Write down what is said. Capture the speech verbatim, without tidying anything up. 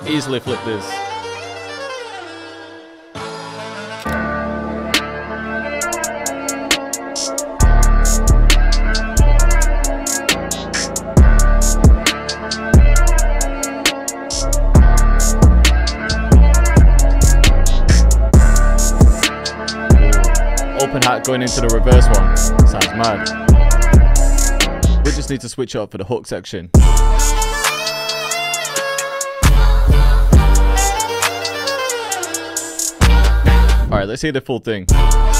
Easily flip this. Open hat going into the reverse one. Sounds mad. We just need to switch up for the hook section. Alright, let's hear the full thing.